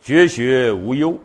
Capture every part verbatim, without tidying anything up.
绝学无忧。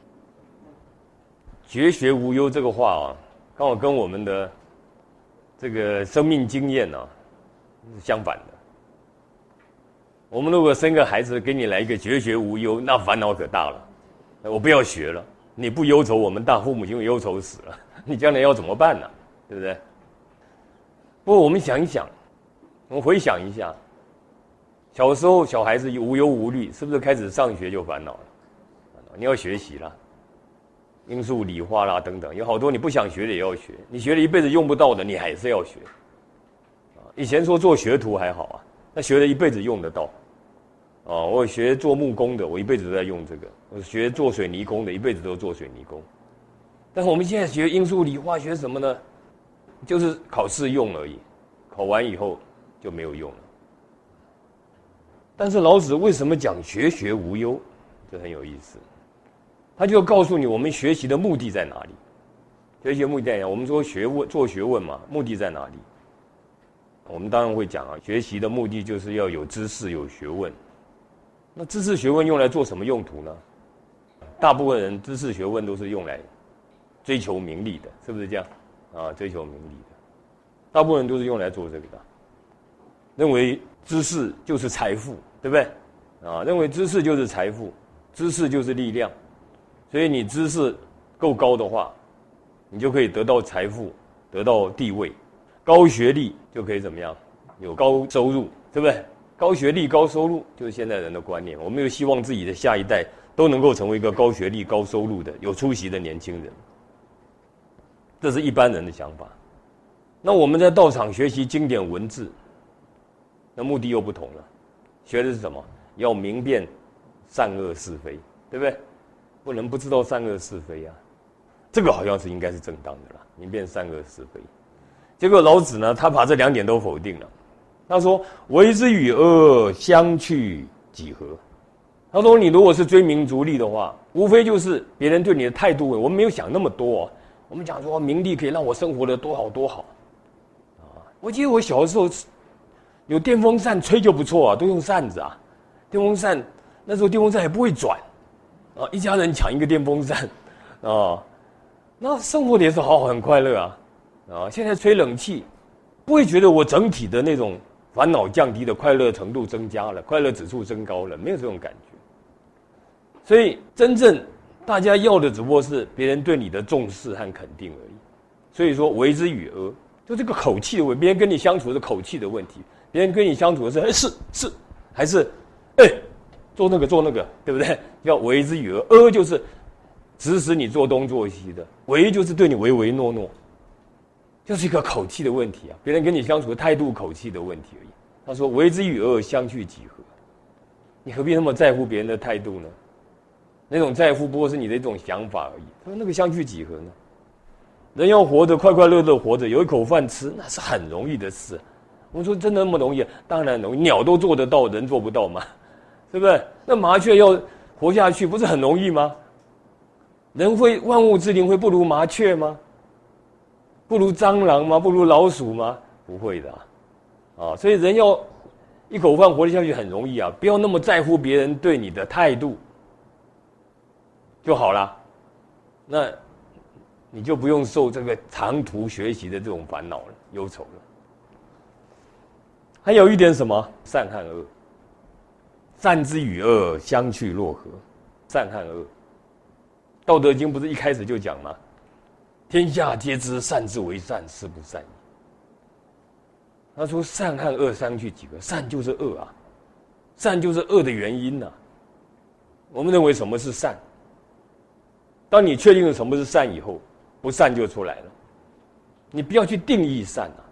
绝学无忧这个话啊，刚好跟我们的这个生命经验啊是相反的。我们如果生个孩子，给你来一个绝学无忧，那烦恼可大了。我不要学了，你不忧愁，我们大父母亲忧愁死了，你将来要怎么办呢？对不对？不过我们想一想，我们回想一下，小时候小孩子无忧无虑，是不是开始上学就烦恼了？你要学习啦，英数理化啦等等，有好多你不想学的也要学，你学了一辈子用不到的，你还是要学。以前说做学徒还好啊，那学了一辈子用得到。哦，我学做木工的，我一辈子都在用这个；我学做水泥工的，一辈子都做水泥工。但是我们现在学英数理化，学什么呢？就是考试用而已，考完以后就没有用了。但是老子为什么讲学学无忧？这很有意思。他就告诉你，我们学习的目的在哪里？学习的目的在哪里？我们说学问做学问嘛，目的在哪里？我们当然会讲啊，学习的目的就是要有知识、有学问。那知识学问用来做什么用途呢？大部分人知识学问都是用来追求名利的，是不是这样？啊，追求名利的，大部分人都是用来做这个的。认为知识就是财富，对不对？啊，认为知识就是财富，知识就是力量，所以你知识够高的话，你就可以得到财富，得到地位，高学历就可以怎么样？有高收入，对不对？高学历、高收入就是现在人的观念。我们又希望自己的下一代都能够成为一个高学历、高收入的、有出息的年轻人。这是一般人的想法。那我们在道场学习经典文字，那目的又不同了。学的是什么？要明辨善恶是非，对不对？不能不知道善恶是非啊。这个好像是应该是正当的啦，明辨善恶是非。结果老子呢，他把这两点都否定了。他说：“为之与恶相去几何？”他说：“你如果是追名逐利的话，无非就是别人对你的态度。我们没有想那么多、哦，我们讲说名利可以让我生活的多好多好啊！我记得我小的时候有电风扇吹就不错啊，都用扇子啊。电风扇那时候电风扇还不会转啊，一家人抢一个电风扇啊，那生活也是好好很快乐啊啊！现在吹冷气，不会觉得我整体的那种。”烦恼降低的快乐程度增加了，快乐指数升高了，没有这种感觉。所以真正大家要的只不过是别人对你的重视和肯定而已。所以说，为之与恶，就这个口气的问题，别人跟你相处是口气的问题，别人跟你相处的是哎是是，还是哎做那个做那个，对不对？要为之与恶，恶就是指使你做东做西的，为就是对你唯唯诺诺。就是一个口气的问题啊，别人跟你相处的态度、口气的问题而已。他说：“为之与恶相去几何？你何必那么在乎别人的态度呢？那种在乎不过是你的一种想法而已。”他说：“那个相去几何呢？人要活着快快乐乐活着，有一口饭吃，那是很容易的事。我们说真的那么容易？当然容易，鸟都做得到，人做不到吗？是不是？那麻雀要活下去，不是很容易吗？人会万物之灵会不如麻雀吗？不如蟑螂吗？不如老鼠吗？不会的啊！啊，所以人要一口饭活得下去很容易啊！不要那么在乎别人对你的态度就好了，那你就不用受这个长途学习的这种烦恼了、忧愁了。还有一点什么？善和恶，善之与恶相去若何？善和恶，《道德经》不是一开始就讲吗？天下皆知善之为善，是不善矣。他说：“善和恶相去几何？善就是恶啊，善就是恶的原因呐、啊。我们认为什么是善？当你确定了什么是善以后，不善就出来了。你不要去定义善啊，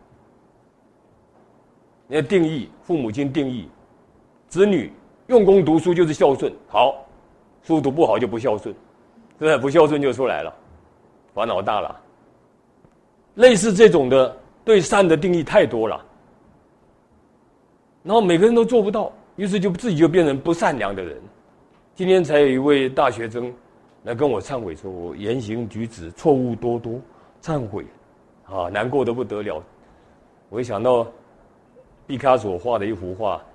你要定义，父母亲定义，子女用功读书就是孝顺，好，书读不好就不孝顺，对不对？不孝顺就出来了。”烦恼大了，类似这种的对善的定义太多了，然后每个人都做不到，于是就自己就变成不善良的人。今天才有一位大学生来跟我忏悔说，我言行举止错误多多，忏悔，啊，难过得不得了。我一想到毕卡索画的一幅画，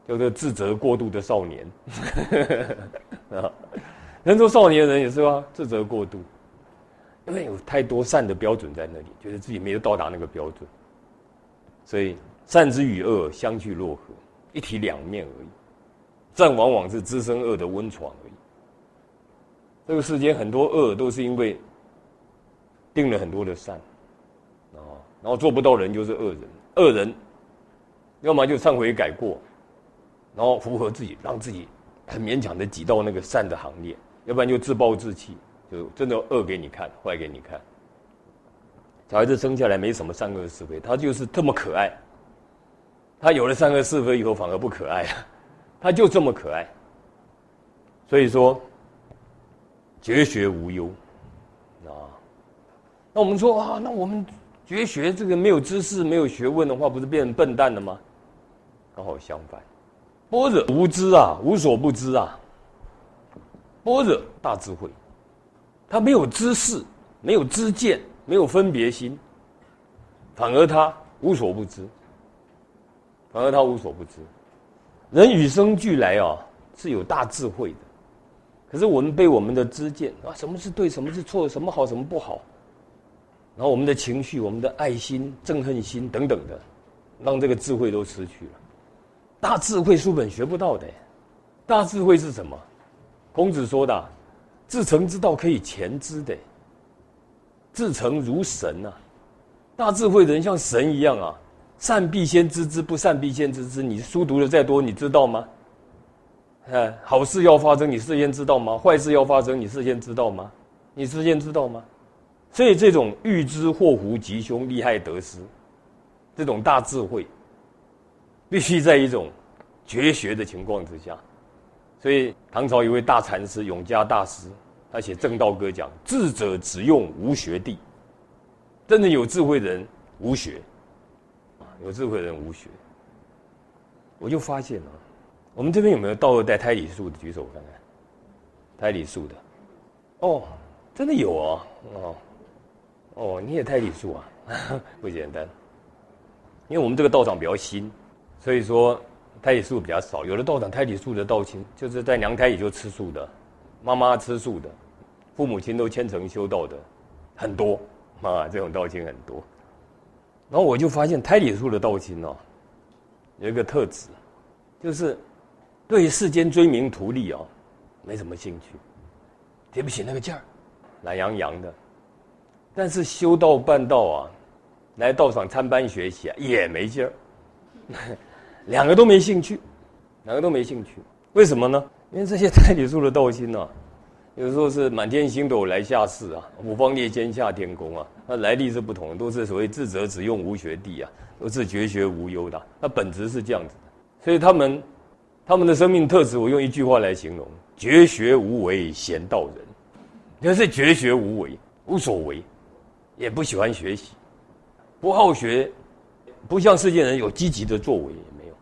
叫做自责过度的少年。啊，人说少年人也是啊，自责过度，因为有太多善的标准在那里，觉得自己没有到达那个标准，所以善之与恶相去若何，一体两面而已。善往往是滋生恶的温床而已。这个世间很多恶都是因为定了很多的善，啊，然后做不到人就是恶人，恶人要么就忏悔改过，然后符合自己，让自己很勉强的挤到那个善的行列，要不然就自暴自弃，就真的恶给你看，坏给你看。小孩子生下来没什么善恶是非，他就是这么可爱。他有了善恶是非以后反而不可爱了，他就这么可爱。所以说，绝学无忧啊。那我们说啊，那我们绝学这个没有知识、没有学问的话，不是变成笨蛋了吗？刚好相反，般若无知啊，无所不知啊。般若大智慧，他没有知识，没有知见，没有分别心，反而他无所不知，反而他无所不知。人与生俱来啊，是有大智慧的。可是我们被我们的知见啊，什么是对，什么是错，什么好，什么不好，然后我们的情绪、我们的爱心、憎恨心等等的，让这个智慧都失去了。大智慧书本学不到的，大智慧是什么？孔子说的，自成之道可以前之的，自成如神啊。大智慧的人像神一样啊，善必先知之，不善必先知之。你书读的再多，你知道吗？哎，好事要发生，你事先知道吗？坏事要发生，你事先知道吗？你事先知道吗？所以这种预知祸福吉凶、利害得失，这种大智慧，必须在一种绝学的情况之下。所以唐朝一位大禅师永嘉大师，他写《正道歌》讲：智者只用无学地。真正有智慧的人无学，有智慧的人无学。我就发现啊，我们这边有没有道二代胎里素的？举手看看。胎里素的，哦，真的有啊，哦，哦，你也胎里素啊，不简单。因为我们这个道场比较新，所以说胎里素比较少。有的道场胎里素的道亲，就是在娘胎里就吃素的，妈妈吃素的，父母亲都虔诚修道的，很多啊，这种道亲很多。然后我就发现胎里素的道亲哦，有一个特质，就是对世间追名图利啊，没什么兴趣，提不起那个劲儿，懒洋洋的。但是修道办道啊，来道场参班学习啊，也没劲儿，两个都没兴趣，两个都没兴趣。为什么呢？因为这些胎里素的道亲啊，有时候是满天星斗来下世啊，五方列间下天宫啊，那来历是不同的，都是所谓智者只用无学地啊，都是绝学无忧的，那本质是这样子的。所以他们他们的生命特质，我用一句话来形容：绝学无为贤道人。就是绝学无为，无所为，也不喜欢学习，不好学，不像世间人有积极的作为，也没有。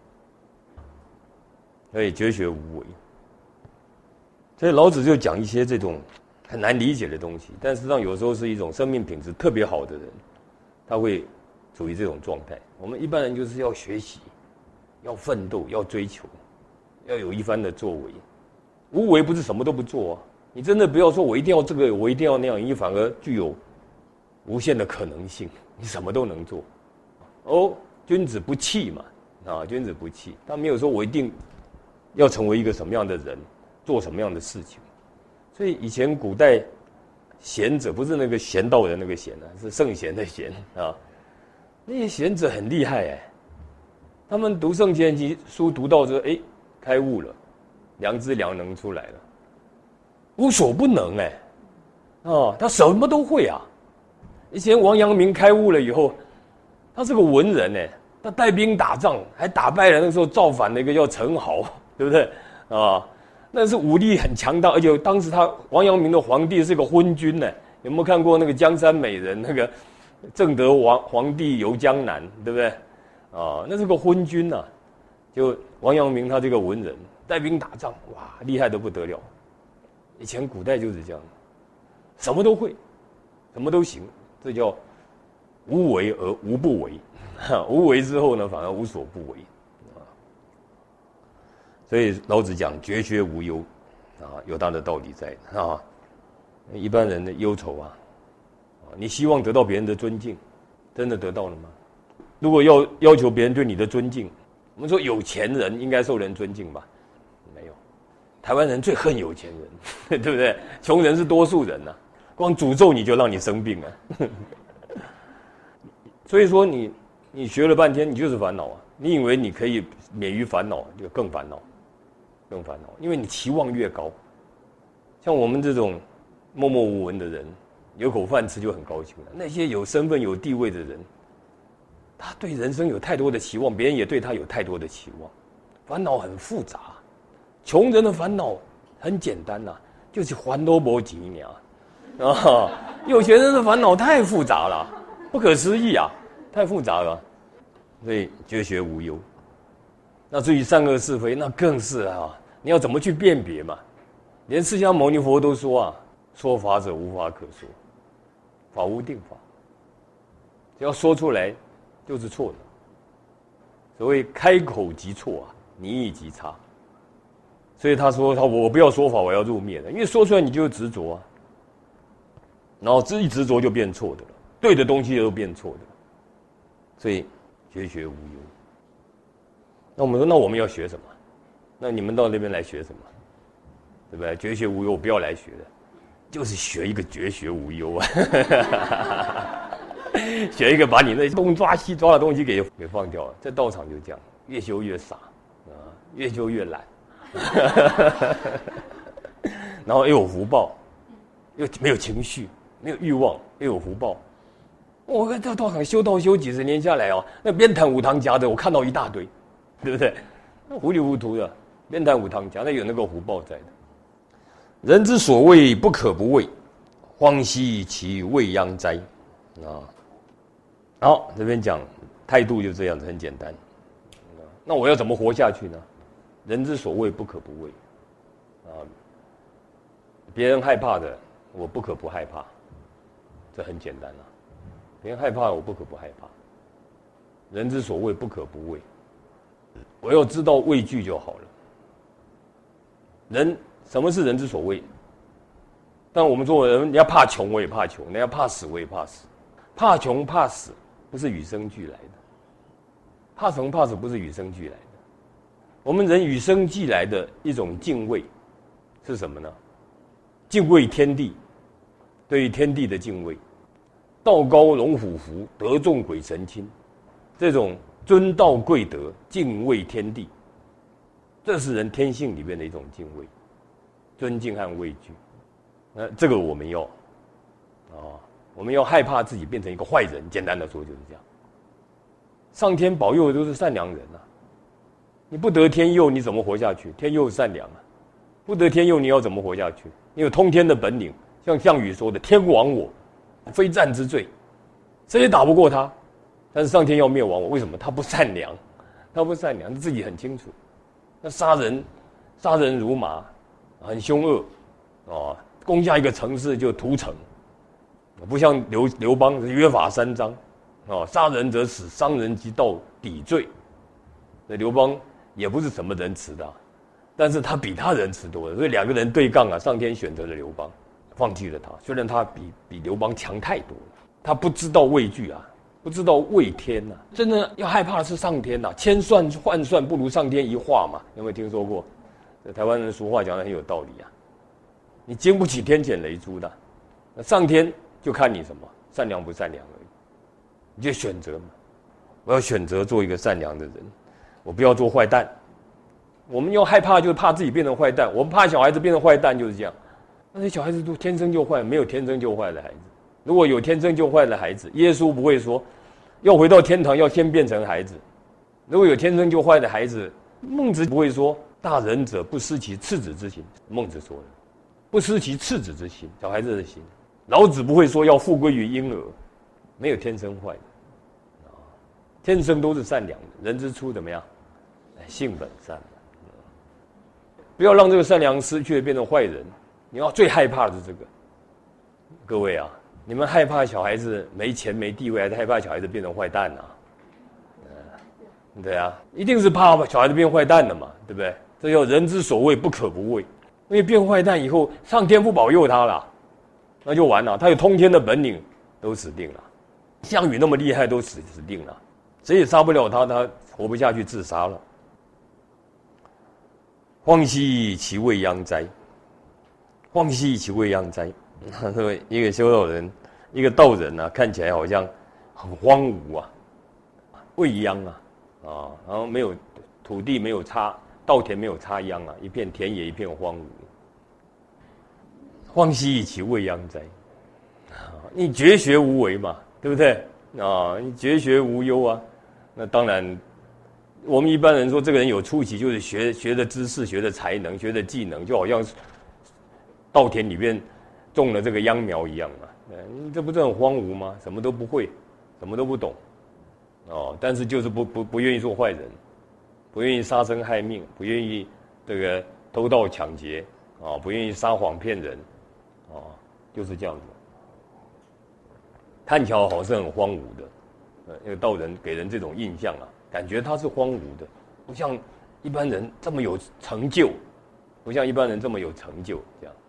所以绝学无为。所以老子就讲一些这种很难理解的东西，但实际上有时候是一种生命品质特别好的人，他会处于这种状态。我们一般人就是要学习，要奋斗，要追求，要有一番的作为。无为不是什么都不做啊，你真的不要说我一定要这个，我一定要那样，你反而具有无限的可能性，你什么都能做。哦，君子不器嘛，啊，君子不器，他没有说我一定要成为一个什么样的人，做什么样的事情。所以以前古代贤者，不是那个贤道人那个贤啊，是圣贤的贤啊。那些贤者很厉害哎，他们读圣贤书读到这，哎，开悟了，良知良能出来了，无所不能哎，哦，他什么都会啊。以前王阳明开悟了以后，他是个文人哎，他带兵打仗，还打败了那个时候造反的一个叫陈豪，对不对啊？那是武力很强大，而且当时他王阳明的皇帝是个昏君呢。有没有看过那个《江山美人》？那个正德王皇帝游江南，对不对？啊，那是个昏君呐、啊。就王阳明他这个文人带兵打仗，哇，厉害得不得了。以前古代就是这样，什么都会，什么都行，这叫无为而无不为。无为之后呢，反而无所不为。 所以老子讲绝学无忧啊，有他的道理在啊。一般人的忧愁啊，你希望得到别人的尊敬，真的得到了吗？如果要要求别人对你的尊敬，我们说有钱人应该受人尊敬吧？没有，台湾人最恨有钱人，对不对？穷人是多数人呐、啊，光诅咒你就让你生病了。所以说你你学了半天，你就是烦恼啊！你以为你可以免于烦恼，就更烦恼，更烦恼，因为你期望越高。像我们这种默默无闻的人，有口饭吃就很高兴了。那些有身份有地位的人，他对人生有太多的期望，别人也对他有太多的期望，烦恼很复杂。穷人的烦恼很简单呐、啊，就是还都没钱呀。啊，有钱人的烦恼太复杂了，不可思议啊，太复杂了。所以绝学无忧。那至于善恶是非，那更是啊，你要怎么去辨别嘛？连释迦牟尼佛都说啊，说法者无法可说，法无定法，只要说出来就是错的。所谓开口即错啊，你意即差。所以他说他我不要说法，我要入灭的，因为说出来你就执着啊，然后这一执着就变错的了，对的东西都变错的了。所以绝学无忧。那我们说，那我们要学什么？那你们到那边来学什么？对不对？绝学无忧，我不要来学的，就是学一个绝学无忧啊，学一个把你那东抓西抓的东西给给放掉了。在道场就这样，越修越傻啊，越修越懒，然后又有福报，又没有情绪，没有欲望，又有福报。我在道场修道修几十年下来哦，那边弹五堂夹的我看到一大堆，对不对？糊里糊涂的边弹五堂夹，那有那个福报在的。人之所谓不可不畏，荒兮其未央哉啊！好，这边讲态度就这样子，很简单。那我要怎么活下去呢？人之所谓不可不畏啊！别人害怕的，我不可不害怕，这很简单啊。别人害怕，我不可不害怕。人之所谓不可不畏，我要知道畏惧就好了。人。什么是人之所谓？但我们说人，你要怕穷，我也怕穷；你要怕死，我也怕死。怕穷怕死，不是与生俱来的；怕穷怕死，不是与生俱来的。我们人与生俱来的一种敬畏是什么呢？敬畏天地，对于天地的敬畏，道高龙虎伏，德重鬼神亲，这种尊道贵德、敬畏天地，这是人天性里面的一种敬畏。尊敬和畏惧，那这个我们要，啊，我们要害怕自己变成一个坏人。简单的说就是这样。上天保佑的都是善良人啊，你不得天佑，你怎么活下去？天佑善良啊，不得天佑，你要怎么活下去？你有通天的本领，像项羽说的“天亡我，非战之罪”，谁也打不过他。但是上天要灭亡我，为什么？他不善良，他不善良，他自己很清楚。那杀人，杀人如麻。很凶恶，啊，攻下一个城市就屠城，不像刘刘邦是约法三章，啊，杀人者死，伤人及盗抵罪。那刘邦也不是什么仁慈的、啊，但是他比他仁慈多了，所以两个人对杠啊，上天选择了刘邦，放弃了他。虽然他比比刘邦强太多了，他不知道畏惧啊，不知道畏天呐、啊，真的要害怕的是上天呐、啊，千算换算不如上天一画嘛，有没有听说过？台湾人俗话讲得很有道理啊，你经不起天谴雷诛的，那上天就看你什么善良不善良而已，你就选择嘛。我要选择做一个善良的人，我不要做坏蛋。我们要害怕，就是怕自己变成坏蛋。我们怕小孩子变成坏蛋，就是这样。那些小孩子都天生就坏，没有天生就坏的孩子。如果有天生就坏的孩子，耶稣不会说要回到天堂要先变成孩子。如果有天生就坏的孩子，孟子不会说大仁者不失其赤子之心，孟子说的，不失其赤子之心，小孩子的心。老子不会说要复归于婴儿，没有天生坏的，天生都是善良的。人之初怎么样？性本善，不要让这个善良失去，变成坏人。你要最害怕的是这个。各位啊，你们害怕小孩子没钱没地位，还是害怕小孩子变成坏蛋啊？对啊，一定是怕小孩子变坏蛋的嘛，对不对？ 这叫人之所谓不可不畏。因为变坏蛋以后，上天不保佑他了，那就完了。他有通天的本领，都死定了。项羽那么厉害，都死死定了，谁也杀不了他，他活不下去，自杀了。荒兮其未央哉！荒兮其未央哉！一个修道人，一个道人啊，看起来好像很荒芜啊，未央啊，啊，然后没有土地，没有插稻田，没有插秧啊，一片田野，一片荒芜。荒兮其未央哉！你绝学无为嘛，对不对啊？你绝学无忧啊，那当然。我们一般人说这个人有出息，就是学学的知识、学的才能、学的技能，就好像稻田里面种了这个秧苗一样嘛。你这不是很荒芜吗？什么都不会，什么都不懂，哦，但是就是不不不愿意做坏人，不愿意杀生害命，不愿意这个偷盗抢劫，啊、哦，不愿意撒谎骗人，啊、哦，就是这样子。看起来好像是很荒芜的，呃，那个道人给人这种印象啊。感觉他是荒芜的，不像一般人这么有成就，不像一般人这么有成就。这样，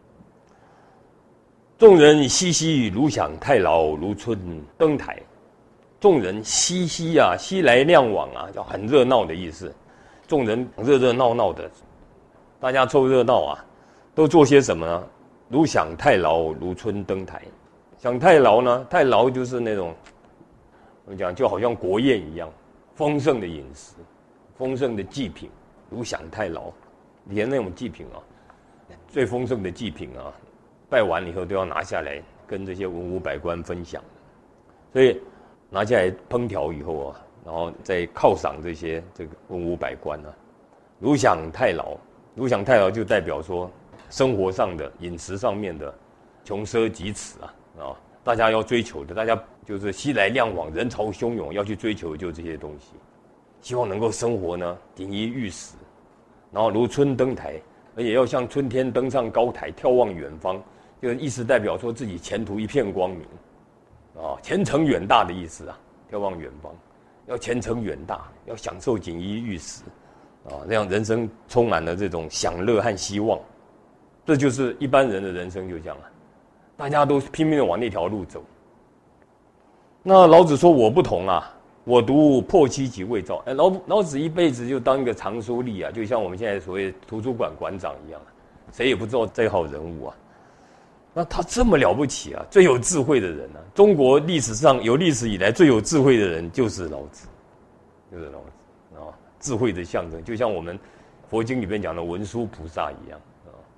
众人熙熙，如享太牢，如春登台。众人熙熙啊，熙来亮往啊，叫很热闹的意思。众人热热闹闹的，大家凑热闹啊，都做些什么呢？如享太牢，如春登台。享太牢呢，太牢就是那种我们讲就好像国宴一样。丰盛的饮食，丰盛的祭品，如享太牢。连那种祭品啊，最丰盛的祭品啊，拜完以后都要拿下来跟这些文武百官分享。所以拿下来烹调以后啊，然后再犒赏这些这个文武百官啊，如享太牢。如享太牢就代表说生活上的饮食上面的穷奢极侈啊啊。大家要追求的，大家就是熙来亮往，人潮汹涌，要去追求的就这些东西，希望能够生活呢锦衣玉食，然后如春登台，而且要像春天登上高台，眺望远方，就意思代表说自己前途一片光明，啊，前程远大的意思啊，眺望远方，要前程远大，要享受锦衣玉食，啊，这样人生充满了这种享乐和希望，这就是一般人的人生就这样了。大家都拼命的往那条路走。那老子说我不同啊，我独破七级未兆。哎，老老子一辈子就当一个藏书吏啊，就像我们现在所谓图书馆馆长一样，谁也不知道这号人物啊。那他这么了不起啊，最有智慧的人啊，中国历史上有历史以来最有智慧的人就是老子，就是老子啊，智慧的象征，就像我们佛经里面讲的文殊菩萨一样。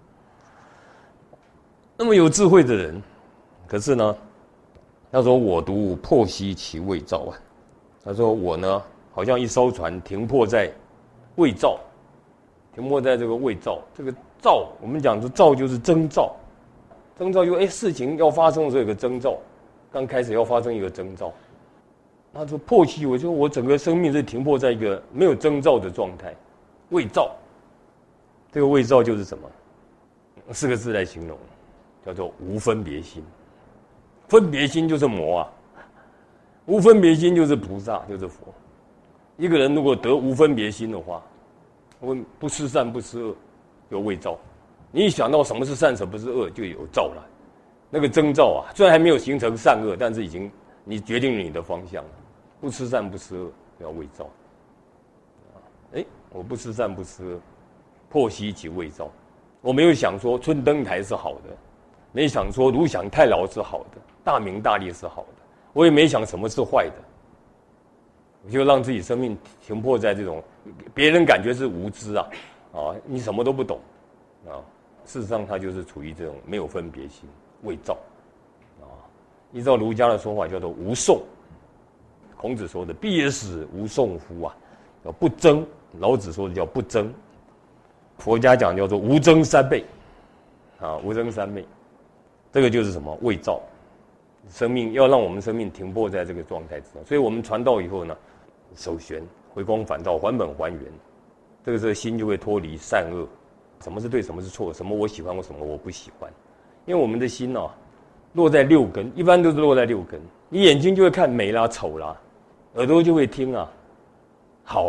那么有智慧的人，可是呢，他说我独破兮其未兆啊。他说我呢，好像一艘船停泊在未兆，停泊在这个未兆。这个兆，我们讲说兆就是征兆，征兆就哎事情要发生的时候有个征兆，刚开始要发生一个征兆。他说破兮，我说我整个生命是停泊在一个没有征兆的状态，未兆。这个未兆就是什么？四个字来形容。叫做无分别心，分别心就是魔啊，无分别心就是菩萨，就是佛。一个人如果得无分别心的话，我不思善不思恶，有未兆。你一想到什么是善，什么是恶，就有兆了。那个征兆啊，虽然还没有形成善恶，但是已经你决定了你的方向了。不思善不思恶，叫未兆。哎，我不思善不思恶，破兮其未兆。我没有想说春登台是好的。没想说如享太牢是好的，大名大利是好的，我也没想什么是坏的，我就让自己生命停泊在这种别人感觉是无知啊，啊，你什么都不懂啊，事实上他就是处于这种没有分别心，未兆啊。依照儒家的说法叫做无讼，孔子说的必也死无讼乎啊，叫不争，老子说的叫不争，佛家讲叫做无争三昧啊，无争三昧。这个就是什么未兆，生命要让我们生命停泊在这个状态之中，所以我们传道以后呢，首旋回光返照，还本还原，这个时候心就会脱离善恶，什么是对，什么是错，什么我喜欢，或什么我不喜欢，因为我们的心哦，落在六根，一般都是落在六根，你眼睛就会看美啦、丑啦，耳朵就会听啊，好啦、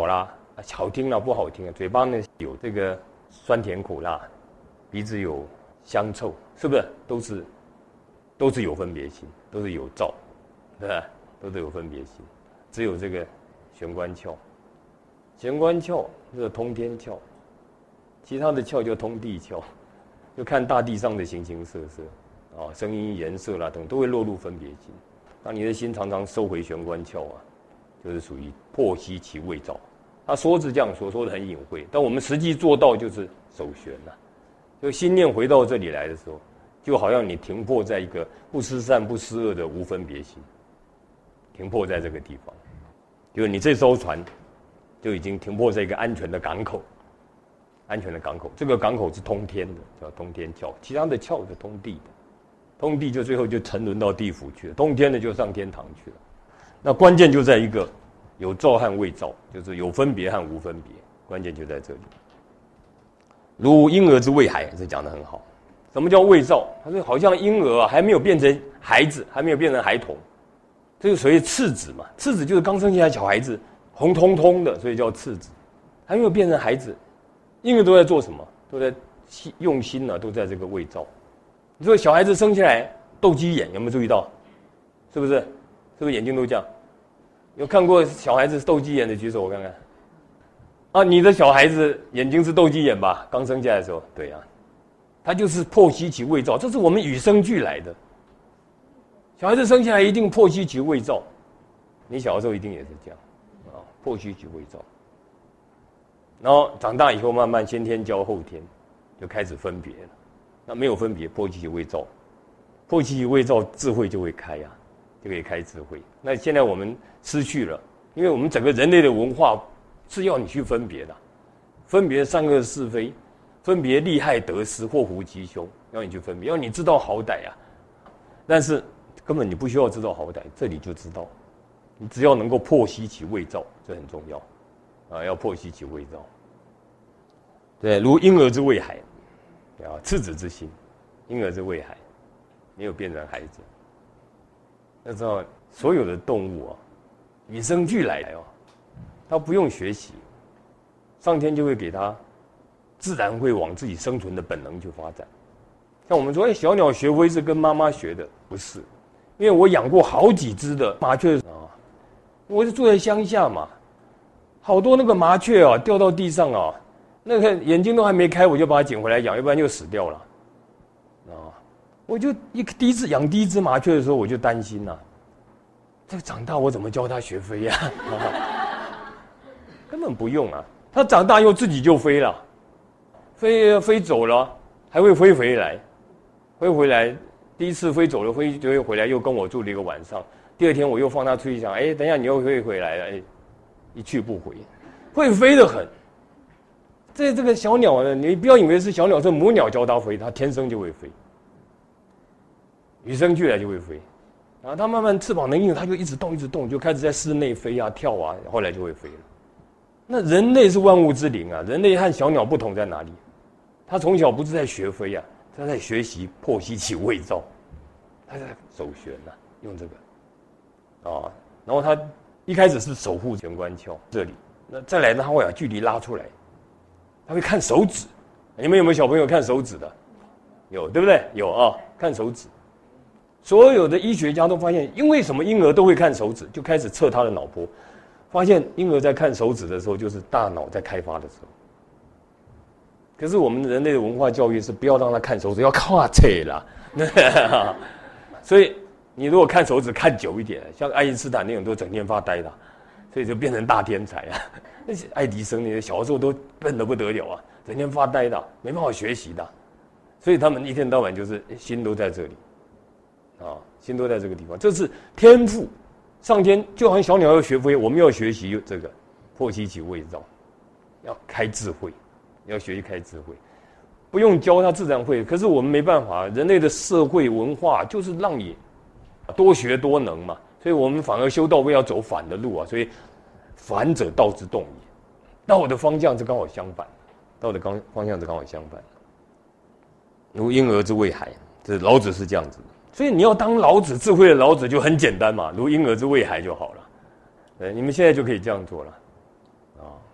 好听啦，不好听啊，嘴巴呢有这个酸甜苦辣，鼻子有香臭，是不是？都是都是有分别心，都是有照，对吧？都是有分别心。只有这个玄关窍，玄关窍是通天窍，其他的窍就通地窍，就看大地上的形形色色啊，声音、颜色啦等都会落入分别心。当你的心常常收回玄关窍啊，就是属于破悉其味照。他说是这样说，说的很隐晦，但我们实际做到就是守玄呐、啊。就心念回到这里来的时候，就好像你停泊在一个不失善不失恶的无分别心，停泊在这个地方，就是你这艘船就已经停泊在一个安全的港口，安全的港口，这个港口是通天的，叫通天窍，其他的窍是通地的，通地就最后就沉沦到地府去了，通天的就上天堂去了。那关键就在一个有照和未照，就是有分别和无分别，关键就在这里。如婴儿之未孩，这讲得很好。什么叫未照？他说好像婴儿啊，还没有变成孩子，还没有变成孩童，这就所谓次子嘛。次子就是刚生下来小孩子，红彤彤的，所以叫次子，还没有变成孩子。婴儿都在做什么？都在用心呢、啊，都在这个未照。你说小孩子生下来斗鸡眼，有没有注意到？是不是？是不是眼睛都这样？有看过小孩子斗鸡眼的举手，我看看。啊，你的小孩子眼睛是斗鸡眼吧？刚生下来的时候，对呀、啊，他就是破悉其味照，这是我们与生俱来的。小孩子生下来一定破悉其味照，你小的时候一定也是这样，啊，破悉其味照。然后长大以后，慢慢先天教后天，就开始分别了。那没有分别，破悉其味照，破悉其味照，智慧就会开呀、啊，就可以开智慧。那现在我们失去了，因为我们整个人类的文化是要你去分别的，分别善恶是非，分别利害得失，祸福吉凶，要你去分别，要你知道好歹啊。但是根本你不需要知道好歹，这里就知道，你只要能够破悉其味照，这很重要啊，要破悉其味照。对，如婴儿之未孩，啊，次子之心，婴儿之未孩，没有变成孩子。要知道，所有的动物啊，与生俱来哦，它不用学习，上天就会给它，自然会往自己生存的本能去发展。像我们说，哎，小鸟学飞是跟妈妈学的，不是，因为我养过好几只的麻雀啊，我是住在乡下嘛，好多那个麻雀啊掉到地上啊，那个眼睛都还没开，我就把它捡回来养，要不然就死掉了，啊，我就一第一次养第一只麻雀的时候，我就担心呐、啊，这个长大我怎么教它学飞呀、啊？根本不用啊，它长大又自己就飞了，飞飞走了，还会飞回来。飞回来，第一次飞走了，飞就会回来，又跟我住了一个晚上。第二天我又放它出去想，哎，等一下你又会回来了，哎，一去不回，会飞得很。这这个小鸟呢，你不要以为是小鸟，是母鸟教它飞，它天生就会飞，与生俱来就会飞。然后它慢慢翅膀能硬，它就一直动，一直动，就开始在室内飞啊、跳啊，后来就会飞了。那人类是万物之灵啊，人类和小鸟不同在哪里？他从小不是在学飞啊。他在学习破悉其味照，他在守玄呐、啊，用这个啊，然后他一开始是守护玄关窍这里，那再来呢，他会把距离拉出来，他会看手指。你们有没有小朋友看手指的？有，对不对？有啊，看手指。所有的医学家都发现，因为什么婴儿都会看手指，就开始测他的脑波，发现婴儿在看手指的时候，就是大脑在开发的时候。可是我们人类的文化教育是不要让他看手指，要看册啦。所以你如果看手指看久一点，像爱因斯坦那种都整天发呆的，所以就变成大天才啊。那些爱迪生那些小时候都笨得不得了啊，整天发呆的，没办法学习的，所以他们一天到晚就是心都在这里，啊，心都在这个地方，这是天赋。上天就好像小鸟要学飞，我们要学习这个破悉其味照，要开智慧。要学习开智慧，不用教他自然会。可是我们没办法，人类的社会文化就是让你多学多能嘛，所以我们反而修道位要走反的路啊。所以反者道之动也，道的方向是刚好相反，道的刚方向是刚好相反。如婴儿之未孩，这老子是这样子的。所以你要当老子，智慧的老子就很简单嘛，如婴儿之未孩就好了。呃，你们现在就可以这样做了。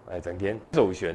哎，整天授权，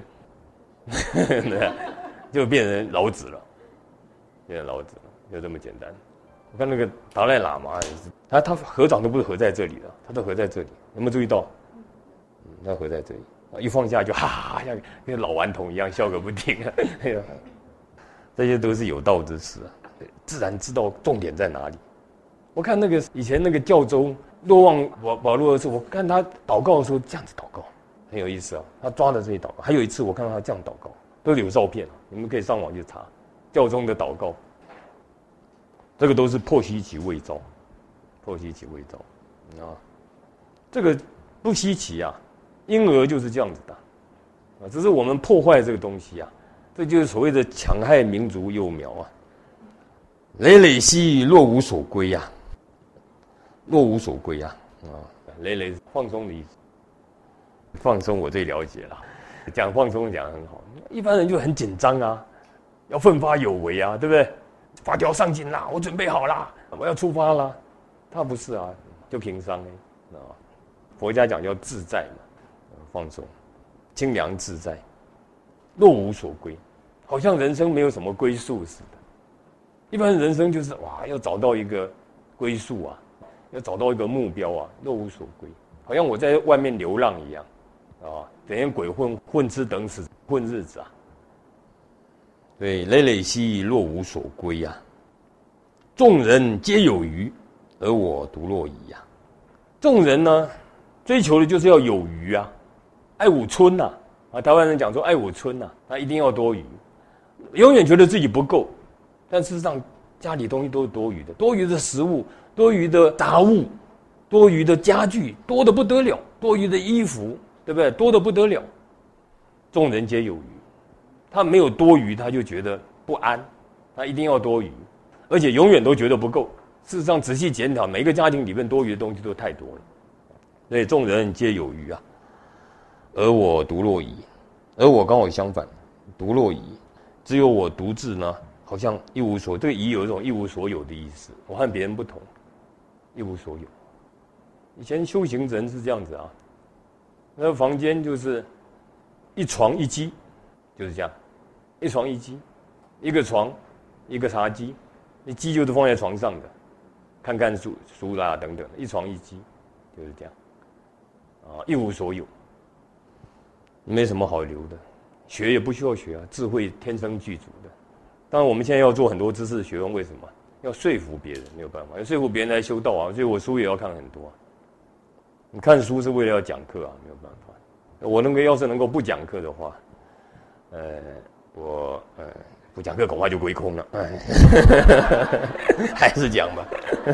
就变成老子了，变成老子了，就这么简单。我看那个达赖喇嘛也是，他他合掌都不是合在这里的，他都合在这里，有没有注意到？嗯，他合在这里，一放下就哈哈哈，像跟老顽童一样笑个不停啊。这些都是有道之士啊，自然知道重点在哪里。我看那个以前那个教宗若望保保禄二世，我看他祷告的时候这样子祷告，很有意思啊。他抓着这里祷告，还有一次我看到他这样祷告，都有照片，你们可以上网去查教宗的祷告。这个都是破稀奇伪造，破稀奇伪造啊！这个不稀奇啊，婴儿就是这样子的啊，只是我们破坏这个东西啊，这就是所谓的戕害民族幼苗啊。累累兮，若无所归呀、啊，若无所归呀、啊，啊，累累放松的意思，放松我最了解了，讲放松讲得很好，一般人就很紧张啊，要奋发有为啊，对不对？发条上紧啦，我准备好啦，我要出发啦。他不是啊，就平商哎，啊，佛家讲叫自在嘛，放松，清凉自在，若无所归，好像人生没有什么归宿似的。一般人生就是哇，要找到一个归宿啊，要找到一个目标啊，若无所归，好像我在外面流浪一样，啊，整天鬼混混吃等死混日子啊。对，累累兮，若无所归呀、啊。众人皆有余，而我独若遗呀。众人呢，追求的就是要有余啊，爱五春呐、啊。啊，台湾人讲说爱五春呐、啊，他一定要多余，永远觉得自己不够，但事实上家里东西都是多余的，多余的食物，多余的杂物，多余的家具，多得不得了，多余的衣服，对不对？多得不得了。众人皆有余。他没有多余，他就觉得不安，他一定要多余，而且永远都觉得不够。事实上，仔细检讨，每个家庭里面多余的东西都太多了。所以众人皆有余啊，而我独若遗。而我刚好相反，独若遗，只有我独自呢，好像一无所。对遗有一种一无所有的意思。我和别人不同，一无所有。以前修行人是这样子啊，那个房间就是一床一机，就是这样。一床一机，一个床，一个茶几，一机就是放在床上的，看看书书啦等等，一床一机，就是这样，啊，一无所有，没什么好留的，学也不需要学啊，智慧天生具足的。当然，我们现在要做很多知识学问，为什么？要说服别人，没有办法，要说服别人来修道啊，所以我书也要看很多、啊。你看书是为了要讲课啊，没有办法。我那个要是能够不讲课的话，呃。我呃不讲课恐怕就归空了，哎，还是讲吧。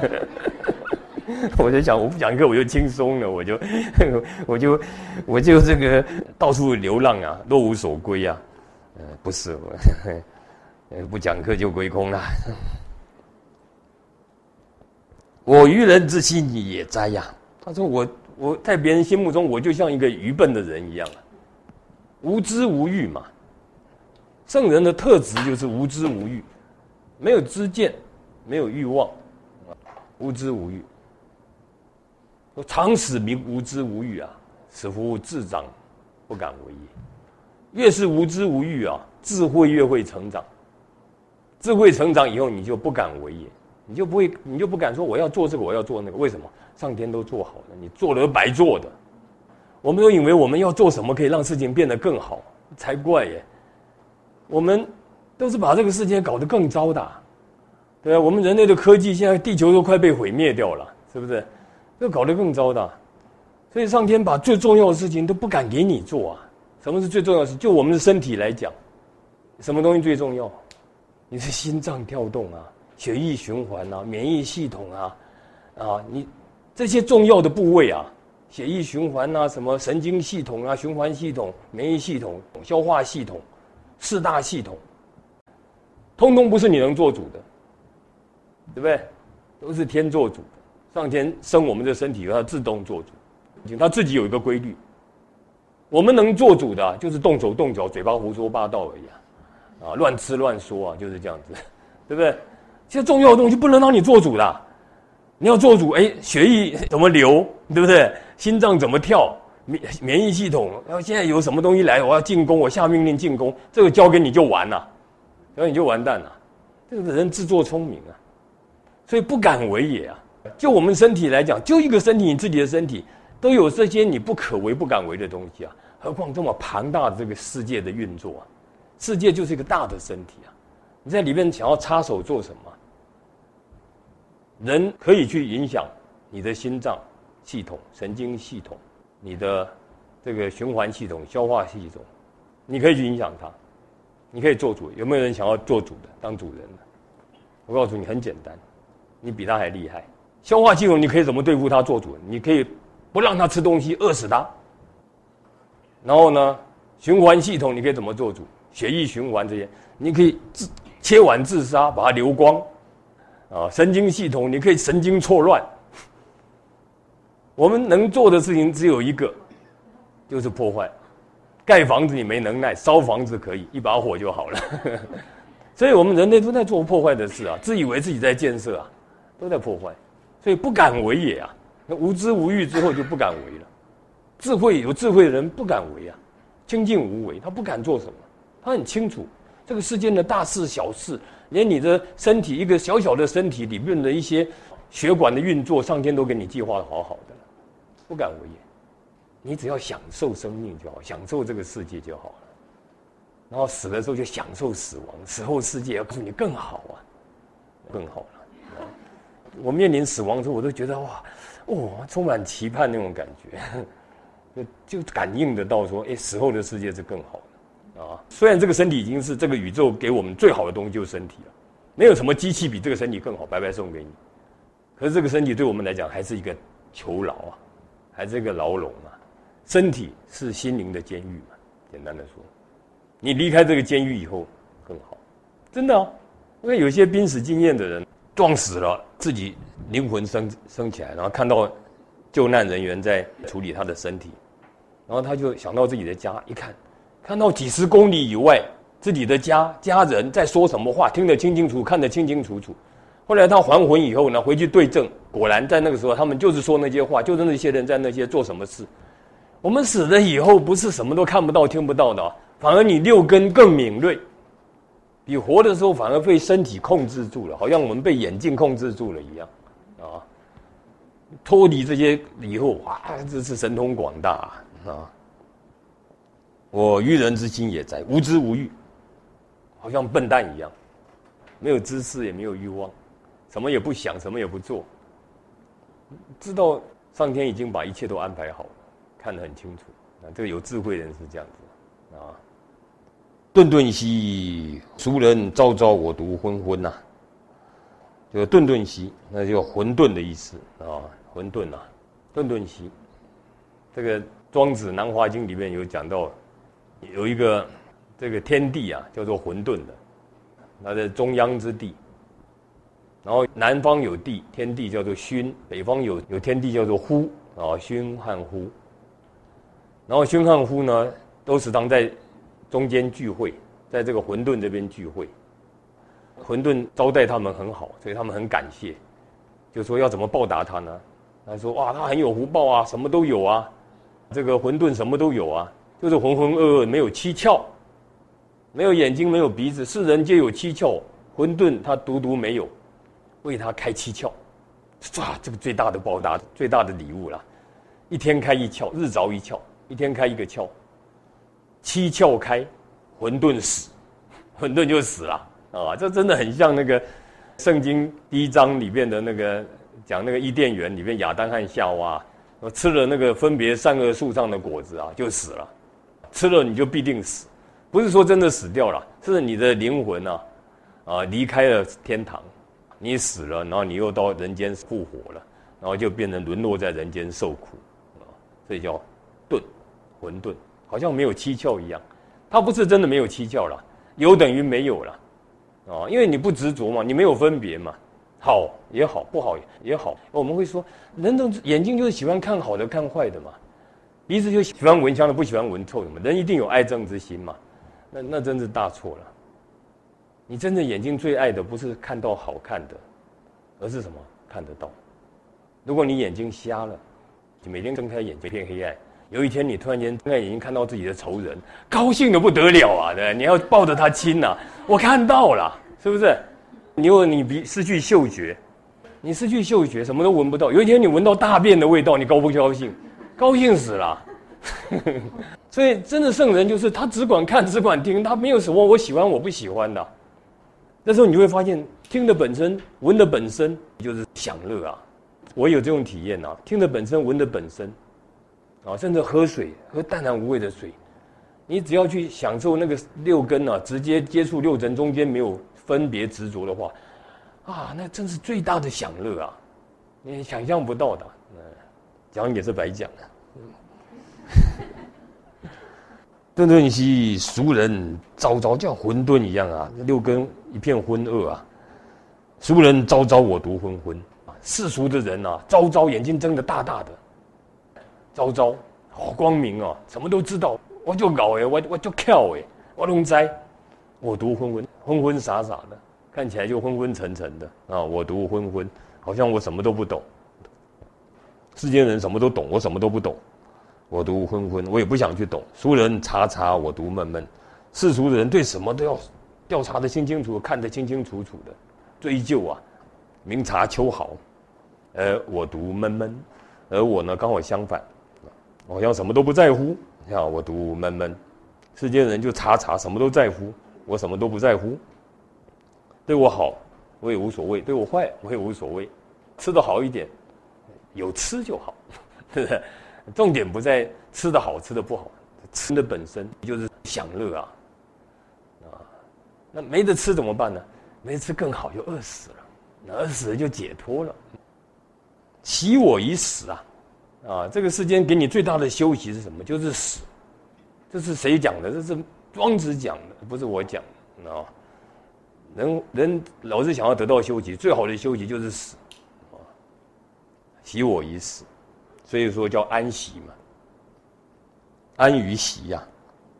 我就想我不讲课我就轻松了，我就我就我就这个到处流浪啊，若无所归啊。呃，不是我，呃不讲课就归空了。我愚人之心也哉呀！他说我我在别人心目中我就像一个愚笨的人一样啊，无知无欲嘛。圣人的特质就是无知无欲，没有知见，没有欲望，无知无欲。常使民无知无欲啊，此乎智长不敢为也。越是无知无欲啊，智慧越会成长。智慧成长以后，你就不敢为也，你就不会，你就不敢说我要做这个，我要做那个。为什么？上天都做好了，你做了白做的。我们都以为我们要做什么可以让事情变得更好，才怪耶！我们都是把这个世界搞得更糟的、啊，对啊，我们人类的科技现在地球都快被毁灭掉了，是不是？都搞得更糟的、啊，所以上天把最重要的事情都不敢给你做啊。什么是最重要的事？就我们的身体来讲，什么东西最重要？你是心脏跳动啊，血液循环啊，免疫系统啊，啊，你这些重要的部位啊，血液循环啊，什么神经系统啊，循环系统、免疫系统、消化系统。四大系统，通通不是你能做主的，对不对？都是天做主的。上天生我们的身体，它自动做主，它自己有一个规律。我们能做主的、啊，就是动手动脚，嘴巴胡说八道而已啊，啊，乱吃乱说啊，就是这样子，对不对？这些重要的东西不能让你做主的、啊，你要做主，哎，血液怎么流，对不对？心脏怎么跳， 免免疫系统，然后现在有什么东西来，我要进攻，我下命令进攻，这个交给你就完了，然后你就完蛋了。这个人自作聪明啊，所以不敢为也啊。就我们身体来讲，就一个身体，你自己的身体都有这些你不可为、不敢为的东西啊，何况这么庞大的这个世界的运作啊，世界就是一个大的身体啊，你在里面想要插手做什么？人可以去影响你的心脏系统、神经系统、你的这个循环系统、消化系统，你可以去影响它，你可以做主。有没有人想要做主的、当主人的？我告诉你，很简单，你比他还厉害。消化系统你可以怎么对付它？做主人，你可以不让它吃东西，饿死它。然后呢，循环系统你可以怎么做主？血液循环这些，你可以自切腕自杀，把它流光。啊，神经系统你可以神经错乱。我们能做的事情只有一个，就是破坏。盖房子你没能耐，烧房子可以，一把火就好了。所以我们人类都在做破坏的事啊，自以为自己在建设啊，都在破坏，所以不敢为也啊。那无知无欲之后就不敢为了。智慧有智慧的人不敢为啊，清净无为，他不敢做什么，他很清楚这个世间的大事小事。连你的身体一个小小的身体里面的一些血管的运作，上天都给你计划的好好的了，不敢为也。你只要享受生命就好，享受这个世界就好了。然后死的时候就享受死亡，死后世界要告诉你更好啊，更好了。我面临死亡的时候，我都觉得哇，哦，充满期盼那种感觉，就就感应得到说，哎，死后的世界是更好的。啊，虽然这个身体已经是这个宇宙给我们最好的东西，就是身体了，没有什么机器比这个身体更好，白白送给你。可是这个身体对我们来讲还是一个囚牢啊，还是一个牢笼啊。身体是心灵的监狱嘛，简单的说，你离开这个监狱以后更好，真的啊。因为有些濒死经验的人撞死了，自己灵魂升升起来，然后看到救难人员在处理他的身体，然后他就想到自己的家，一看。看到几十公里以外自己的家家人在说什么话，听得清清楚楚，看得清清楚楚。后来他还魂以后呢，回去对证，果然在那个时候，他们就是说那些话，就是那些人在那些做什么事。我们死了以后，不是什么都看不到、听不到的，反而你六根更敏锐，比活的时候反而被身体控制住了，好像我们被眼镜控制住了一样啊。脱离这些以后，哇，这是神通广大啊！啊我愚人之心也在，无知无欲，好像笨蛋一样，没有知识也没有欲望，什么也不想，什么也不做，知道上天已经把一切都安排好了，看得很清楚。啊，这个有智慧人是这样子啊。顿顿兮，俗人昭昭，我独昏昏呐。这个顿顿兮，那就混沌的意思啊，混沌啊，顿顿兮。这个庄子《南华经》里面有讲到。有一个这个天地啊，叫做混沌的，它的中央之地。然后南方有地，天地叫做勋；北方有有天地叫做呼啊，勋和呼。然后勋和呼呢，都时常在中间聚会，在这个混沌这边聚会。混沌招待他们很好，所以他们很感谢，就说要怎么报答他呢？他说哇，他很有福报啊，什么都有啊，这个混浑什么都有啊。就是浑浑噩噩，没有七窍，没有眼睛，没有鼻子，世人皆有七窍，混沌他独独没有，为他开七窍，哇，这个最大的报答，最大的礼物啦！一天开一窍，日凿一窍，一天开一个窍，七窍开，混沌死，混沌就死了啊！这真的很像那个圣经第一章里面的那个讲那个伊甸园里面亚当和夏娃吃了那个分别善恶树上的果子啊，就死了。吃了你就必定死，不是说真的死掉了，是你的灵魂啊，啊离开了天堂，你死了，然后你又到人间复活了，然后就变成沦落在人间受苦，啊，所以叫沌，混沌，好像没有七窍一样。它不是真的没有七窍了，有等于没有了，啊，因为你不执着嘛，你没有分别嘛，好也好，不好也好。我们会说，人的眼睛就是喜欢看好的，看坏的嘛。鼻子就喜欢闻香的，不喜欢闻臭的嘛。人一定有爱憎之心嘛，那那真是大错了。你真正眼睛最爱的不是看到好看的，而是什么？看得到。如果你眼睛瞎了，你每天睁开眼睛一片黑暗， 有一天你突然间睁开眼睛看到自己的仇人，高兴的不得了啊！对，你要抱着他亲啊！我看到了，是不是？你如果你鼻失去嗅觉，你失去嗅觉，什么都闻不到。有一天你闻到大便的味道，你高不高兴？高兴死了。所以真的圣人就是他只管看只管听，他没有什么我喜欢我不喜欢的。那时候你就会发现，听的本身闻的本身就是享乐啊。我有这种体验啊，听的本身闻的本身啊，甚至喝水喝淡然无味的水，你只要去享受那个六根啊，直接接触六尘中间没有分别执着的话啊，那真是最大的享乐啊，你想象不到的。讲也是白讲的。顿顿兮俗人昭昭，像混沌一样啊，六根一片昏噩啊。俗人昭昭，我独昏昏。世俗的人啊，昭昭眼睛睁得大大的，昭昭好光明啊，什么都知道，我就搞哎，我我就巧哎，我拢知。我独昏昏，昏昏傻傻的，看起来就昏昏沉沉的啊。我独昏昏，好像我什么都不懂。世间人什么都懂，我什么都不懂。我独昏昏，我也不想去懂。俗人察察，我独闷闷。世俗的人对什么都要调查得清清楚，看得清清楚楚的，追究啊，明察秋毫。而我独闷闷，而我呢刚好相反，我好像什么都不在乎。啊，我独闷闷。世间人就察察，什么都在乎，我什么都不在乎。对我好，我也无所谓；对我坏，我也无所谓。吃得好一点，有吃就好，对不对？重点不在吃的好吃的不好，吃的本身就是享乐啊，啊，那没得吃怎么办呢？没得吃更好，就饿死了，那饿死了就解脱了。息我以死啊，啊，这个世间给你最大的休息是什么？就是死。这是谁讲的？这是庄子讲的，不是我讲的啊。人人老是想要得到休息，最好的休息就是死，啊，息我以死。所以说叫安息嘛，安于息呀、啊。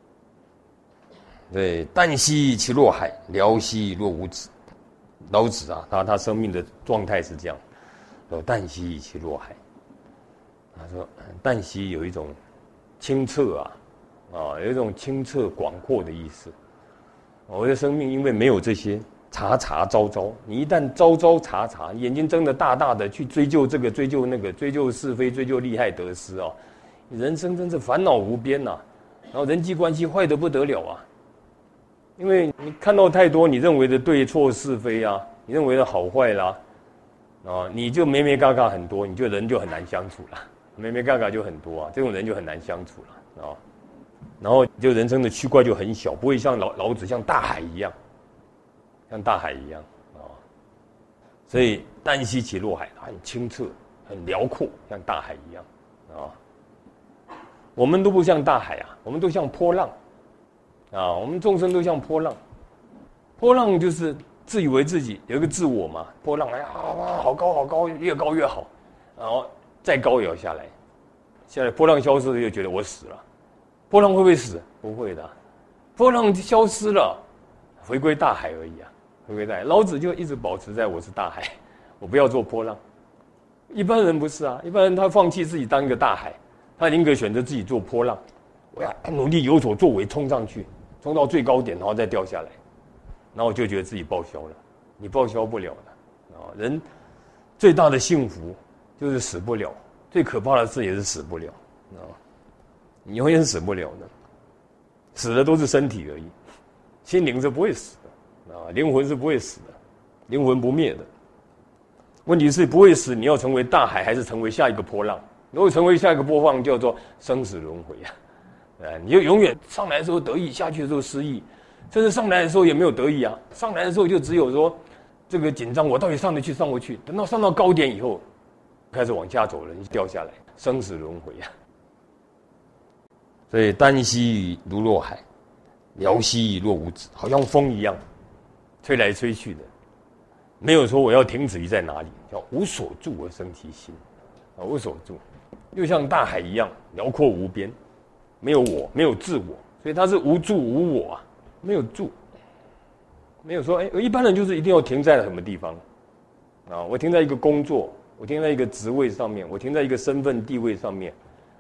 对，旦夕其若海，辽兮若无止。老子啊，他他生命的状态是这样，说旦夕其若海。他说旦夕有一种清澈啊，啊，有一种清澈广阔的意思。我的生命因为没有这些察察昭昭，你一旦昭昭察察，眼睛睁得大大的去追究这个追究那个，追究是非，追究利害得失啊，人生真是烦恼无边呐、啊，然后人际关系坏得不得了啊，因为你看到太多你认为的对错是非啊，你认为的好坏啦，啊，你就咩咩嘎嘎很多，你就人就很难相处了，咩咩嘎嘎就很多啊，这种人就很难相处了啊，然后就人生的区块就很小，不会像老老子像大海一样。像大海一样啊、哦，所以旦夕其若海，很清澈，很辽阔，像大海一样啊、哦。我们都不像大海啊，我们都像波浪啊，我们众生都像波浪。波浪就是自以为自己有一个自我嘛，波浪来啊，好高好高，越高越好，然后再高也要下来，下来波浪消失了就觉得我死了。波浪会不会死？不会的，波浪消失了，回归大海而已啊。回归大海，老子就一直保持在我是大海，我不要做波浪。一般人不是啊，一般人他放弃自己当一个大海，他宁可选择自己做波浪，我要努力有所作为，冲上去，冲到最高点，然后再掉下来，然后就觉得自己报销了。你报销不了的啊！人最大的幸福就是死不了，最可怕的事也是死不了啊！你永远死不了的，死的都是身体而已，心灵是不会死的。啊，灵魂是不会死的，灵魂不灭的。问题是不会死，你要成为大海，还是成为下一个波浪？如果成为下一个波浪，叫做生死轮回啊！哎，你就永远上来的时候得意，下去的时候失意，甚至上来的时候也没有得意啊。上来的时候就只有说这个紧张，我到底上得去上不去？等到上到高点以后，开始往下走了，你掉下来，生死轮回啊！所以旦夕如若海，辽兮若无止，好像风一样。吹来吹去的，没有说我要停止于在哪里，叫无所住而生其心，啊，无所住，又像大海一样辽阔无边，没有我，没有自我，所以它是无住无我啊，没有住，没有说，哎，一般人就是一定要停在什么地方，啊，我停在一个工作，我停在一个职位上面，我停在一个身份地位上面，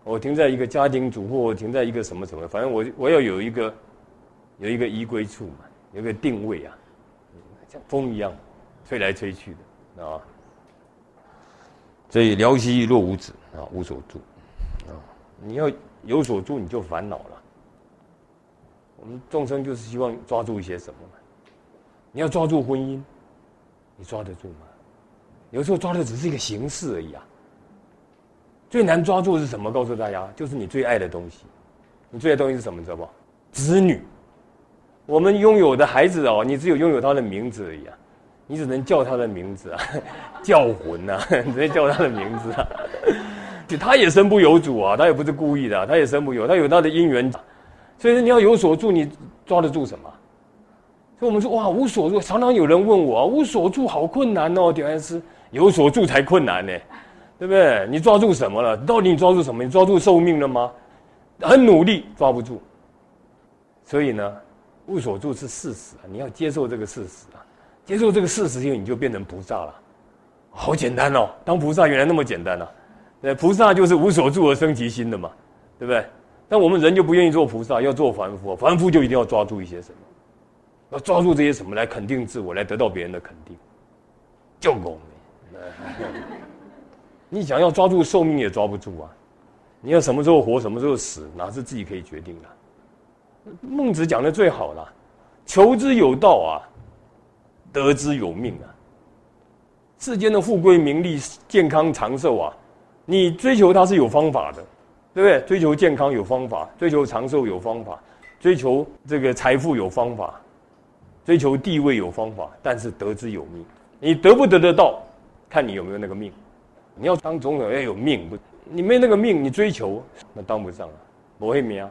我停在一个家庭主妇，我停在一个什么什么，反正我我要有一个有一个依归处嘛，有一个定位啊，像风一样吹来吹去的啊。所以辽西若无止啊，无所住啊。你要有所住，你就烦恼了。我们众生就是希望抓住一些什么嘛？你要抓住婚姻，你抓得住吗？有时候抓的只是一个形式而已啊。最难抓住的是什么？告诉大家，就是你最爱的东西。你最爱的东西是什么？知道不？子女。我们拥有的孩子哦，你只有拥有他的名字而已啊，你只能叫他的名字啊，叫魂啊，只能叫他的名字啊。他也身不由主啊，他也不是故意的、啊，他也身不由，他有他的因缘。所以你要有所住，你抓得住什么？所以我们说哇，无所住，常常有人问我啊，无所住好困难哦，点安师，有所住才困难呢，对不对？你抓住什么了？到底你抓住什么？你抓住寿命了吗？很努力抓不住。所以呢，无所住是事实啊，你要接受这个事实啊，接受这个事实以后，你就变成菩萨了，好简单哦，当菩萨原来那么简单啊，对，菩萨就是无所住而生其心的嘛，对不对？但我们人就不愿意做菩萨，要做凡夫，凡夫就一定要抓住一些什么，要抓住这些什么来肯定自我，来得到别人的肯定，就够没。你想要抓住寿命也抓不住啊！你要什么时候活，什么时候死，哪是自己可以决定的？孟子讲的最好了，求之有道啊，得之有命啊。世间的富贵名利、健康长寿啊，你追求它是有方法的。对不对？追求健康有方法，追求长寿有方法，追求这个财富有方法，追求地位有方法，但是得之有命。你得不得得到，看你有没有那个命。你要当总统要有命，你没那个命，你追求那当不上啊，不会命啊。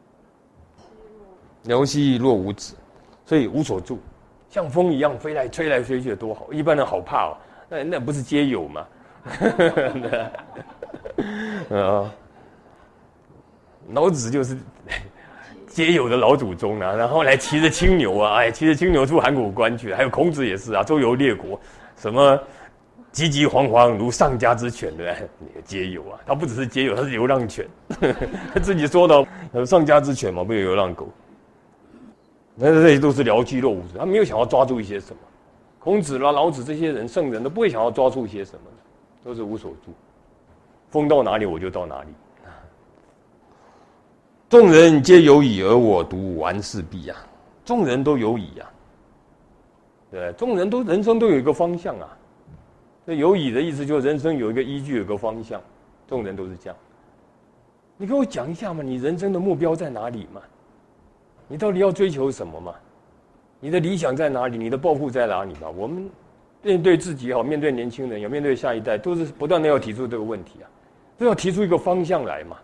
辽西若无止，所以无所住，像风一样飞来吹来吹去的多好。一般人好怕哦，那那不是皆有吗？啊。老子就是皆有的老祖宗啊，然后来骑着青牛啊，哎，骑着青牛出函谷关去，还有孔子也是啊，周游列国，什么急急惶惶如丧家之犬，对不对？皆有啊，他不只是皆有，他是流浪犬，他自己说的，丧家之犬嘛，不有流浪狗，那这些都是辽西若无止，他没有想要抓住一些什么。孔子啦、老子这些人、圣人都不会想要抓住一些什么，都是无所住，风到哪里我就到哪里。众人皆有矣，而我独顽世鄙啊！众人都有矣啊，对，众人都人生都有一个方向啊。这有矣的意思就是人生有一个依据，有一个方向。众人都是这样。你跟我讲一下嘛，你人生的目标在哪里嘛？你到底要追求什么嘛？你的理想在哪里？你的抱负在哪里嘛？我们面对自己也好，面对年轻人也好，面对下一代，都是不断的要提出这个问题啊，都要提出一个方向来嘛。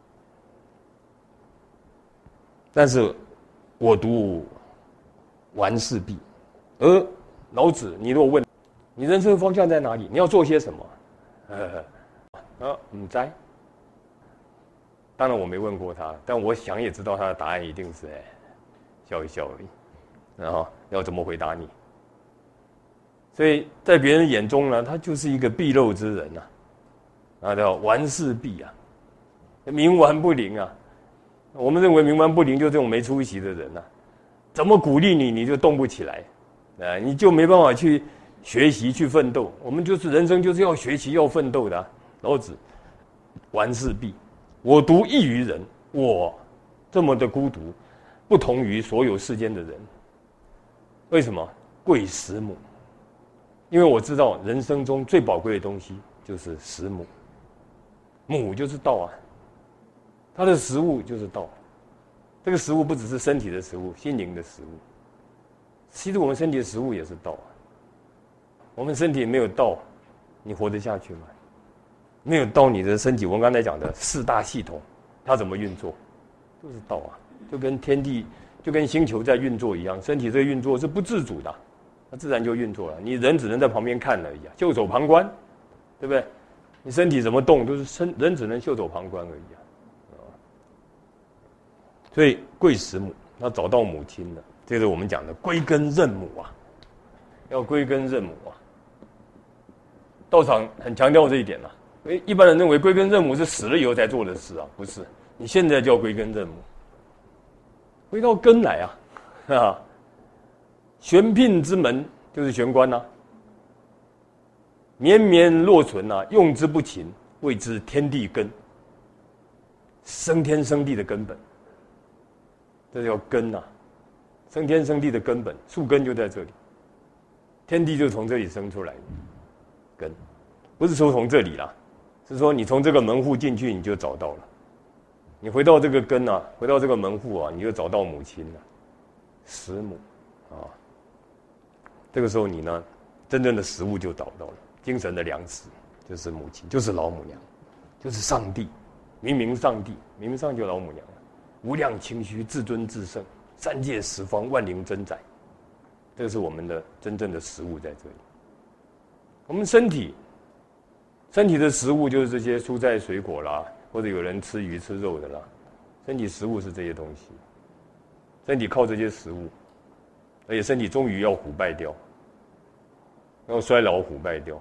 但是，我独顽世鄙。而老子，你如果问，你人生的方向在哪里？你要做些什么？呃，啊，唔知。当然我没问过他，但我想也知道他的答案一定是哎，笑一笑而已。然后要怎么回答你？所以在别人眼中呢，他就是一个鄙陋之人呐、啊，啊叫顽世鄙啊，冥顽不灵啊。我们认为冥顽不灵就这种没出息的人呐、啊，怎么鼓励你你就动不起来，啊，你就没办法去学习去奋斗。我们就是人生就是要学习要奋斗的、啊。老子顽世鄙，我独异于人，我这么的孤独，不同于所有世间的人。为什么？贵食母，因为我知道人生中最宝贵的东西就是食母，母就是道啊。它的食物就是道，这个食物不只是身体的食物，心灵的食物。其实我们身体的食物也是道啊。我们身体没有道，你活得下去吗？没有道，你的身体，我们刚才讲的四大系统，它怎么运作？都是道啊，就跟天地，就跟星球在运作一样，身体这个运作是不自主的，它自然就运作了。你人只能在旁边看而已啊，袖手旁观，对不对？你身体怎么动，都是身人只能袖手旁观而已啊。所以贵食母，他找到母亲了，这是我们讲的归根认母啊，要归根认母啊。道场很强调这一点啊， 诶，一般人认为归根认母是死了以后才做的事啊，不是？你现在叫归根认母，回到根来啊，啊，玄牝之门就是玄关呐、啊，绵绵若存啊，用之不勤，谓之天地根，生天生地的根本，这叫根呐、啊，生天生地的根本，树根就在这里，天地就从这里生出来的根，不是说从这里啦。是说你从这个门户进去，你就找到了。你回到这个根啊，回到这个门户啊，你就找到母亲了，食母啊。这个时候你呢，真正的食物就找到了，精神的粮食就是母亲，就是老母娘，就是上帝，明明上帝，明明上帝就老母娘了，无量清虚，至尊至圣，三界十方，万灵真宰。这个是我们的真正的食物在这里。我们身体。身体的食物就是这些蔬菜水果啦，或者有人吃鱼吃肉的啦。身体食物是这些东西，身体靠这些食物，而且身体终于要腐败掉，要衰老腐败掉。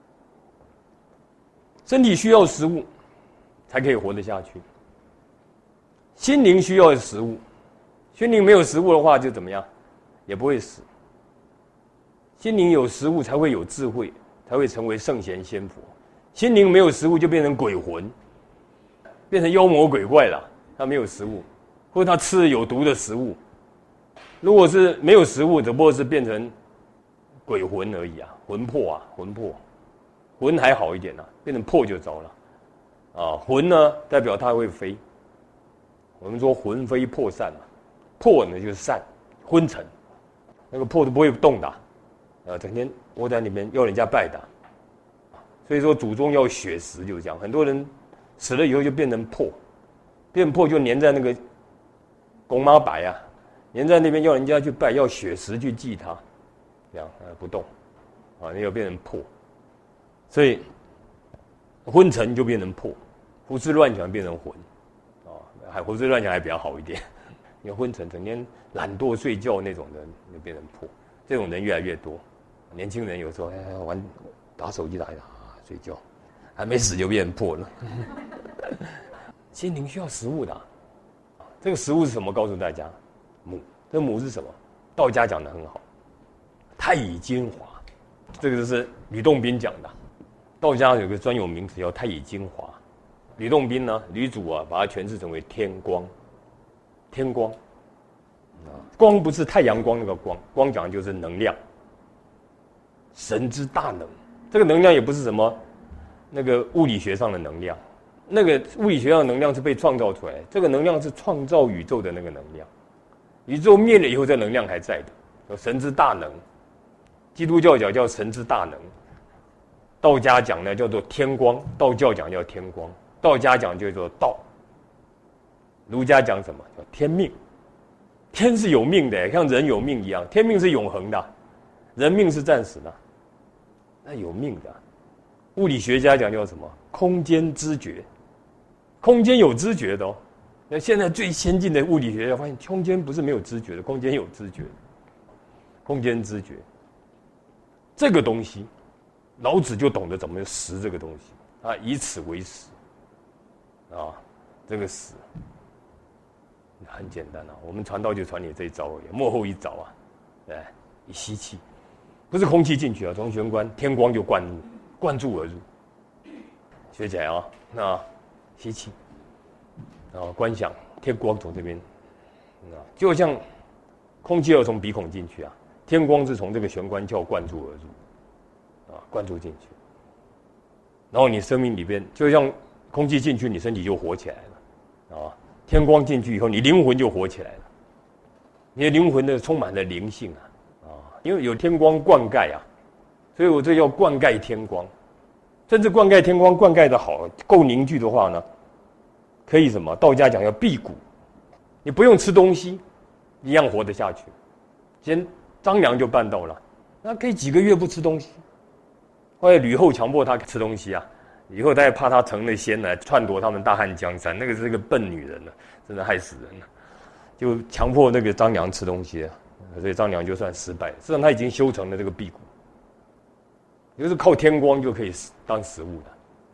身体需要食物，才可以活得下去。心灵需要食物，心灵没有食物的话就怎么样，也不会死。心灵有食物才会有智慧，才会成为圣贤仙佛。心灵没有食物就变成鬼魂，变成妖魔鬼怪了。他没有食物，或者他吃了有毒的食物。如果是没有食物，只不过是变成鬼魂而已啊，魂魄啊，魂魄，魂还好一点啊，变成魄就糟了。啊，魂呢代表它会飞。我们说魂飞魄散嘛，魄呢就是散，昏沉，那个魄都不会动的，啊，整天窝在那边要人家拜的。所以说祖宗要血食就是这样，很多人死了以后就变成魄，变魄就粘在那个公妈白啊，粘在那边要人家去拜，要血食去祭他，这样呃不动，啊，那要变成魄，所以昏沉就变成魄，胡思乱想变成魂，啊，还胡思乱想还比较好一点，因为昏沉整天懒惰睡觉那种人就变成魄，这种人越来越多，年轻人有时候哎玩打手机打一打。睡觉，还没死就变破了。心灵需要食物的、啊，这个食物是什么？告诉大家，母。这母是什么？道家讲的很好，太乙精华，这个就是吕洞宾讲的。道家有个专有名词叫太乙精华。吕洞宾呢，吕祖啊，把它诠释成为天光。天光，光不是太阳光那个光，光讲的就是能量，神之大能。这个能量也不是什么那个物理学上的能量，那个物理学上的能量是被创造出来，这个能量是创造宇宙的那个能量。宇宙灭了以后，这能量还在的，叫神之大能。基督教讲叫神之大能，道家讲呢叫做天光，道教讲叫天光，道家讲叫做道，儒家讲什么叫天命？天是有命的，像人有命一样，天命是永恒的，人命是暂时的。那有命的，物理学家讲叫什么？空间知觉，空间有知觉的哦。那现在最先进的物理学家发现，空间不是没有知觉的，空间有知觉。空间知觉，这个东西，老子就懂得怎么识这个东西啊，以此为识啊，这个识很简单啊。我们传道就传你这一招而已，幕后一招啊，哎，一吸气。不是空气进去啊，从玄关天光就灌入，灌注而入。学起来啊，那吸气，然后观想天光从这边，啊，就像空气要从鼻孔进去啊，天光是从这个玄关窍灌注而入，啊，灌注进去。然后你生命里边，就像空气进去，你身体就活起来了，啊，天光进去以后，你灵魂就活起来了，你的灵魂呢充满了灵性啊。因为有天光灌溉啊，所以我这要灌溉天光，甚至灌溉天光灌溉的好，够凝聚的话呢，可以什么？道家讲要辟谷，你不用吃东西，一样活得下去。先张良就办到了，那可以几个月不吃东西。后来吕后强迫他吃东西啊，以后他也怕他成了仙来篡夺他们大汉江山，那个是个笨女人了，真的害死人了，就强迫那个张良吃东西啊。所以张良就算失败，实际上他已经修成了这个辟谷，就是靠天光就可以当食物的。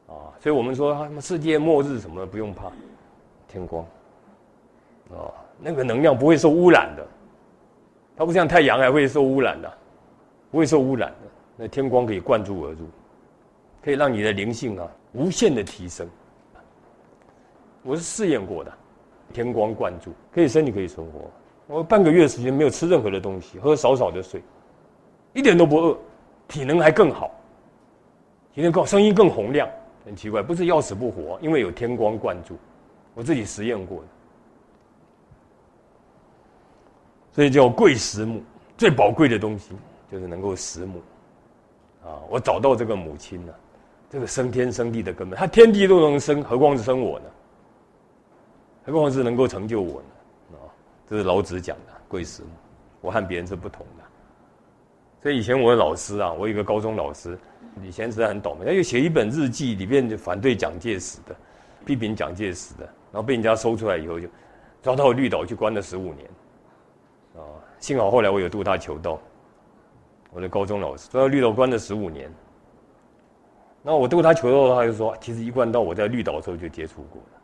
啊，所以我们说啊，世界末日什么的不用怕，天光，啊，那个能量不会受污染的，它不像太阳还会受污染的，不会受污染的。那天光可以灌注而入，可以让你的灵性啊无限的提升。我是试验过的，天光灌注可以身体可以存活。我半个月时间没有吃任何的东西，喝少少的水，一点都不饿，体能还更好，体能更声音更洪亮。很奇怪，不是要死不活，因为有天光灌注，我自己实验过的。所以叫贵食母，最宝贵的东西就是能够食母。啊，我找到这个母亲了、啊，这个生天生地的根本，他天地都能生，何况是生我呢？何况是能够成就我呢？啊，这是老子讲的贵食母，我和别人是不同的。所以以前我的老师啊，我有一个高中老师，以前实在很倒霉，他就写一本日记，里面就反对蒋介石的，批评蒋介石的，然后被人家搜出来以后，就抓到绿岛去关了十五年。啊，幸好后来我有度他求道，我的高中老师抓到绿岛关了十五年。然后我度他求道，他就说，其实一贯道我在绿岛的时候就接触过了。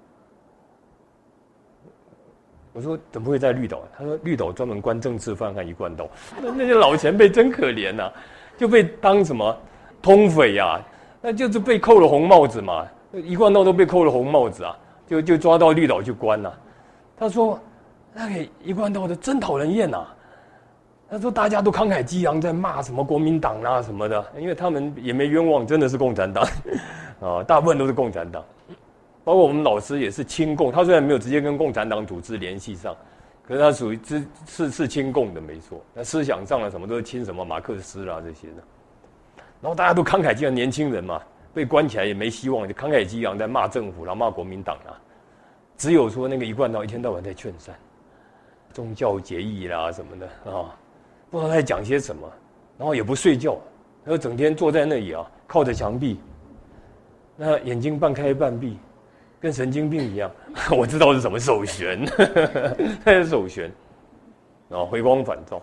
我说怎么会在绿岛？他说绿岛专门关政治犯和一贯道，那那些老前辈真可怜呐、啊，就被当什么通匪呀、啊，那就是被扣了红帽子嘛，一贯道都被扣了红帽子啊，就就抓到绿岛去关了、啊。他说那个一贯道的真讨人厌呐、啊，他说大家都慷慨激昂在骂什么国民党啊什么的，因为他们也没冤枉，真的是共产党啊，大部分都是共产党。包括我们老师也是亲共，他虽然没有直接跟共产党组织联系上，可是他属于是是亲共的没错。那思想上了什么都是亲什么马克思啦这些的。然后大家都慷慨激昂，年轻人嘛，被关起来也没希望，就慷慨激昂在骂政府，然后骂国民党啊。只有说那个一贯道一天到晚在劝善，宗教节义啦什么的啊，不知道在讲些什么，然后也不睡觉，然后整天坐在那里啊，靠着墙壁，那眼睛半开半闭。跟神经病一样，我知道是什么手旋，那是手旋，然后回光返照。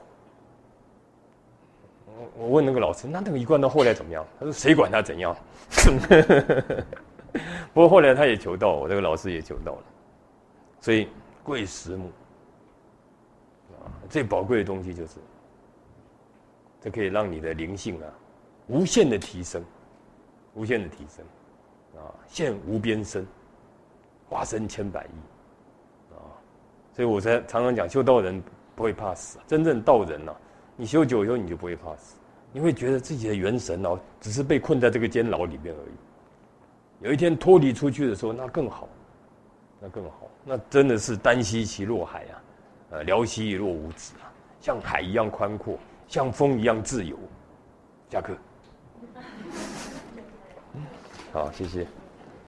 我我问那个老师，那那个一贯道后来怎么样？他说谁管他怎样？不过后来他也求道，我这个老师也求道了。所以贵食母啊，最宝贵的东西就是，这可以让你的灵性啊无限的提升，无限的提升啊，现无边身。化身千百亿，啊，所以我才常常讲，修道人不会怕死。真正道人呐、啊，你修久以后你就不会怕死，你会觉得自己的元神哦，只是被困在这个监牢里面而已。有一天脱离出去的时候，那更好，那更好，那真的是单膝其若海啊，呃，辽西若无止啊，像海一样宽阔，像风一样自由。下课。好，谢谢。